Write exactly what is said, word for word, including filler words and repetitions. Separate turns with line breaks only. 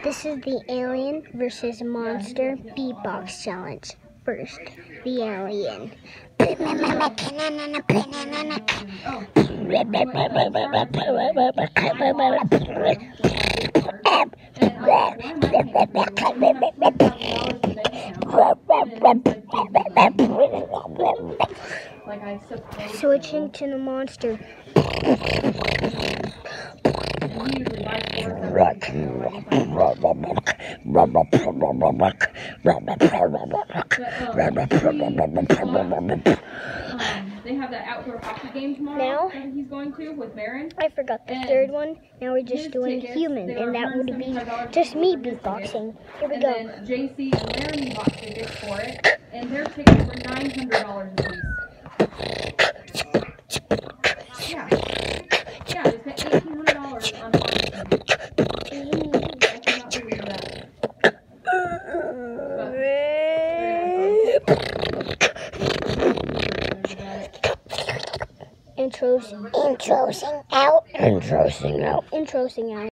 This is the alien versus monster beatbox challenge. First, the alien. Switching to the monster.
Um, they have that outdoor hockey game tomorrow
Now,
that he's going to with Marin.
I forgot the
and
third one. Now we're just doing
tickets,
human, and that would be just me beatboxing. Here we
and
go.
then J C and Laramie bought tickets for it, and their tickets were nine hundred dollars a piece. Yeah. Yeah, they spent eighteen hundred dollars on parking. I cannot believe that.
Intros, introsing out,
Introsing out.
introsing out.